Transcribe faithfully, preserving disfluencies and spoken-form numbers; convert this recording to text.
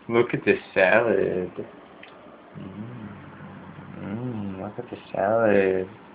Look at this salad. Mm, mm, look at the salad.